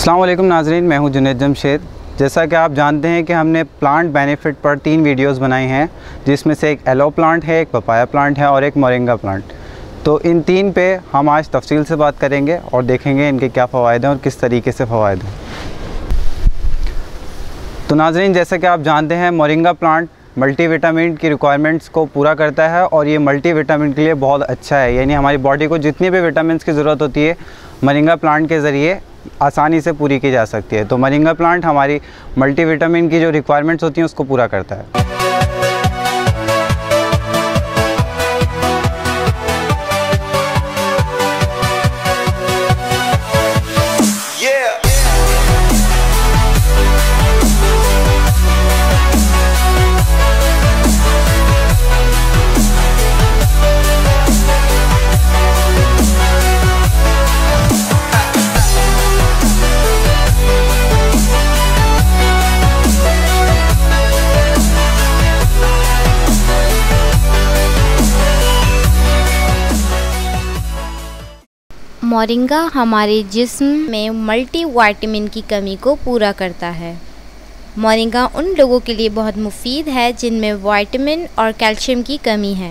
अस्सलाम वालेकुम नाज़रीन, मैं हूं जुनैद जमशेद। जैसा कि आप जानते हैं कि हमने प्लांट बेनिफिट पर 3 वीडियोस बनाई हैं, जिसमें से एक एलो प्लांट है, एक पपाया प्लांट है और एक मोरिंगा प्लांट। तो इन 3 पे हम आज तफसील से बात करेंगे और देखेंगे इनके क्या फ़वाइद हैं और किस तरीके से फ़वाइद हैं। तो नाज़रीन, जैसा कि आप जानते हैं, मोरिंगा प्लांट मल्टीविटामिन की रिक्वायरमेंट्स को पूरा करता है और ये मल्टीविटामिन के लिए बहुत अच्छा है। यानी हमारी बॉडी को जितनी भी विटामिन की ज़रूरत होती है, मोरिंगा प्लांट के ज़रिए आसानी से पूरी की जा सकती है। तो मोरिंगा प्लांट हमारी मल्टीविटामिन की जो रिक्वायरमेंट्स होती हैं उसको पूरा करता है। मोरिंगा हमारे जिस्म में मल्टीविटामिन की कमी को पूरा करता है। मोरिंगा उन लोगों के लिए बहुत मुफीद है जिनमें विटामिन और कैल्शियम की कमी है।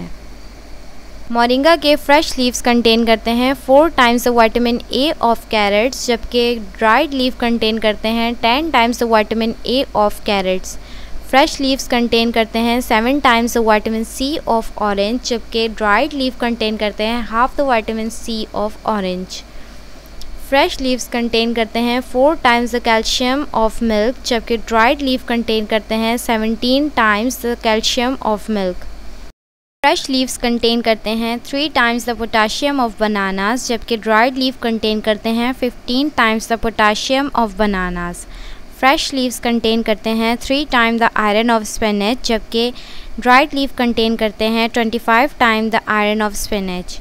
मोरिंगा के फ्रेश लीव्स कंटेन करते हैं 4 times the vitamin A of carrots, जबकि ड्राइड लीव कंटेन करते हैं 10 times the vitamin A of carrots. Fresh leaves contain करते हैं 7 times the vitamin C of orange, जबकि ड्राइड लीव कंटेन करते हैं half the vitamin C of orange. Fresh leaves contain करते हैं 4 times the calcium of milk, जबकि dried leave contain करते हैं 17 times the calcium of milk. Fresh leaves contain करते हैं 3 times the potassium of bananas, जबकि ड्राइड लीव कंटेन करते हैं 15 times the potassium of bananas. Fresh leaves contain करते हैं 3 time the iron of spinach, जबकि ड्राइड लीव कंटेन करते हैं 25 time the iron of spinach.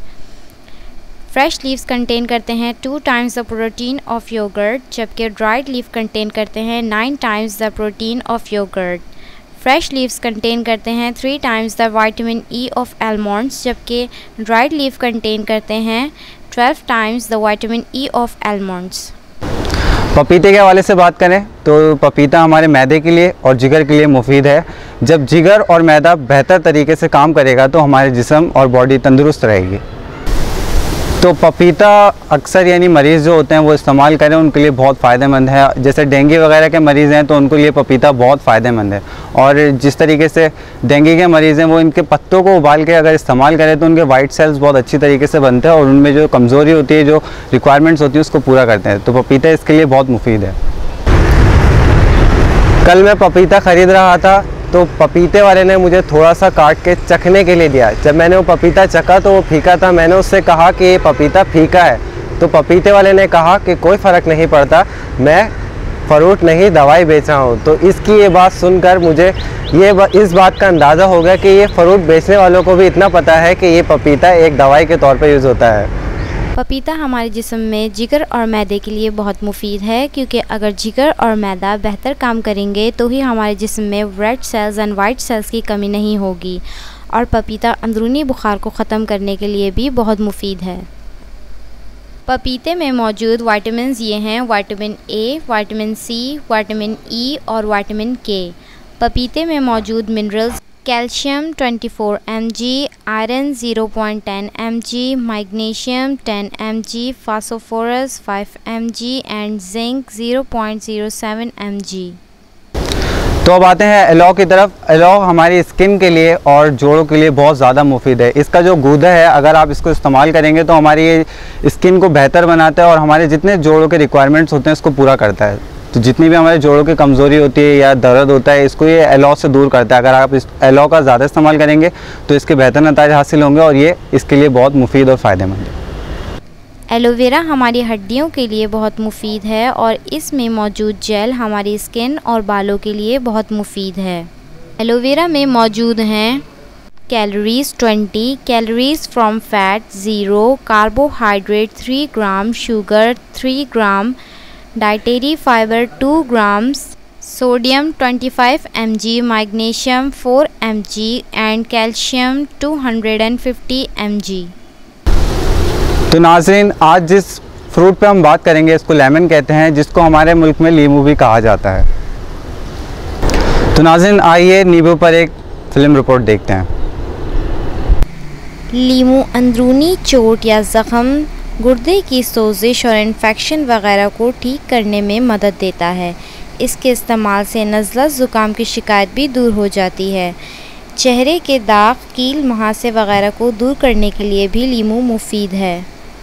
Fresh leaves contain करते हैं 2 times the protein of yogurt, जबकि ड्राइड लीव कंटेन करते हैं 9 times the protein of yogurt. Fresh leaves contain करते हैं 3 times the vitamin E of almonds, जबकि ड्राइड लीव कंटेन करते हैं 12 times the vitamin E of almonds. पपीते के हवाले से बात करें तो पपीता हमारे मैदे के लिए और जिगर के लिए मुफीद है। जब जिगर और मैदा बेहतर तरीके से काम करेगा तो हमारे जिस्म और बॉडी तंदुरुस्त रहेगी। तो पपीता अक्सर यानी मरीज़ जो होते हैं वो इस्तेमाल करें, उनके लिए बहुत फ़ायदेमंद है। जैसे डेंगू वगैरह के मरीज़ हैं तो उनके लिए पपीता बहुत फ़ायदेमंद है। और जिस तरीके से डेंगू के मरीज़ हैं वो इनके पत्तों को उबाल के अगर इस्तेमाल करें तो उनके वाइट सेल्स बहुत अच्छी तरीके से बनते हैं और उनमें जो कमज़ोरी होती है, जो रिक्वायरमेंट्स होती है, उसको पूरा करते हैं। तो पपीता इसके लिए बहुत मुफीद है। कल मैं पपीता ख़रीद रहा था तो पपीते वाले ने मुझे थोड़ा सा काट के चखने के लिए दिया। जब मैंने वो पपीता चखा तो वो फीका था। मैंने उससे कहा कि ये पपीता फीका है, तो पपीते वाले ने कहा कि कोई फ़र्क नहीं पड़ता, मैं फ्रूट नहीं दवाई बेच रहा हूँ। तो इसकी ये बात सुनकर मुझे इस बात का अंदाज़ा हो गया कि ये फ्रूट बेचने वालों को भी इतना पता है कि ये पपीता एक दवाई के तौर पर यूज़ होता है। पपीता हमारे जिस्म में जिगर और मैदे के लिए बहुत मुफीद है, क्योंकि अगर जिगर और मैदा बेहतर काम करेंगे तो ही हमारे जिस्म में red cells and white cells की कमी नहीं होगी। और पपीता अंदरूनी बुखार को ख़त्म करने के लिए भी बहुत मुफीद है। पपीते में मौजूद विटामिन ये हैं: vitamin A, vitamin C, vitamin E और विटामिन के। पपीते में मौजूद minerals: calcium 24 mg, iron 0.10 mg, magnesium 10 mg, phosphorus 5 mg and zinc 0.07 mg। तो अब आते हैं एलो की तरफ। एलो हमारी स्किन के लिए और जोड़ों के लिए बहुत ज़्यादा मुफीद है। इसका जो गूदा है, अगर आप इसको इस्तेमाल करेंगे तो हमारी ये स्किन को बेहतर बनाता है और हमारे जितने जोड़ों के रिक्वायरमेंट्स होते हैं इसको पूरा करता है। तो जितनी भी हमारे जोड़ों की कमज़ोरी होती है या दर्द होता है, इसको ये एलो से दूर करता है। अगर आप इस एलो का ज़्यादा इस्तेमाल करेंगे तो इसके बेहतर नतीजे हासिल होंगे और ये इसके लिए बहुत मुफीद और फ़ायदेमंद है। एलोवेरा हमारी हड्डियों के लिए बहुत मुफीद है और इसमें मौजूद जेल हमारी स्किन और बालों के लिए बहुत मुफीद है। एलोवेरा में मौजूद हैं calories 20, calories from fat 0, carbohydrate 3 gram, sugar 3 gram, dietary fibre 2 grams, sodium 25 mg, magnesium 4 mg and calcium 250 mg। तो नाज़रीन, आज जिस फ्रूट पे हम बात करेंगे, इसको लेमन कहते हैं, जिसको हमारे मुल्क में लीमू भी कहा जाता है। तो नाज़रीन आइए नींबू पर एक फिल्म रिपोर्ट देखते हैं। लीमू अंदरूनी चोट या ज़ख़म, गुर्दे की सोजिश और इन्फेक्शन वगैरह को ठीक करने में मदद देता है। इसके इस्तेमाल से नज़ला ज़ुकाम की शिकायत भी दूर हो जाती है। चेहरे के दाग, कील, मुहासे वगैरह को दूर करने के लिए भी लीमू मुफीद है।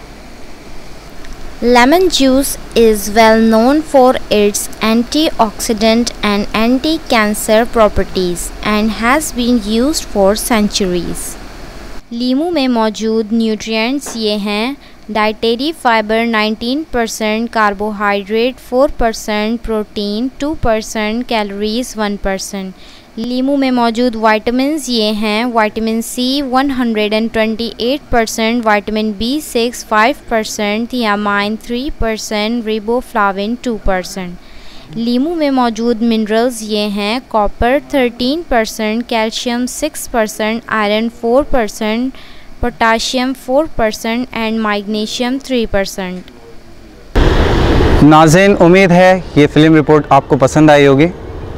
Lemon juice is well known for its antioxidant and anti-cancer properties and has been used for centuries. लीमू में मौजूद न्यूट्रिएंट्स ये हैं: dietary fibre 19%, carbohydrate 4%, protein 2%, calories 1%। लीमू में मौजूद वाइटामिन्स ये हैं: vitamin C 128%, vitamin B6 5%, thiamine 3%, riboflavin 2%। लीमू में मौजूद मिनरल्स ये हैं: copper 13%, calcium 6%, iron 4%, potassium 4% and magnesium 3%। नाज़रीन उम्मीद है ये फिल्म रिपोर्ट आपको पसंद आई होगी।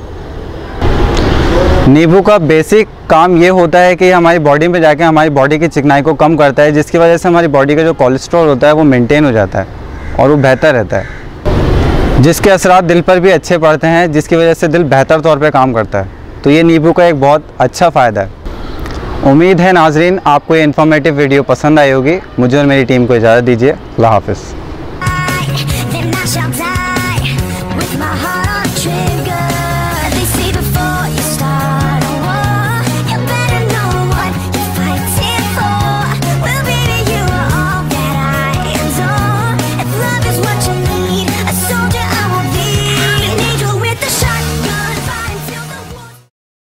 नींबू का बेसिक काम ये होता है कि हमारी बॉडी में जाके हमारी बॉडी की चिकनाई को कम करता है, जिसकी वजह से हमारी बॉडी का जो कोलेस्ट्रॉल होता है वो मेंटेन हो जाता है और वो बेहतर रहता है, जिसके असरात दिल पर भी अच्छे पड़ते हैं, जिसकी वजह से दिल बेहतर तौर पे काम करता है। तो ये नींबू का एक बहुत अच्छा फ़ायदा है। उम्मीद है नाजरीन आपको ये इन्फॉर्मेटिव वीडियो पसंद आई होगी। मुझे और मेरी टीम को इजाज़त दीजिए। अल्लाह हाफ़िज़।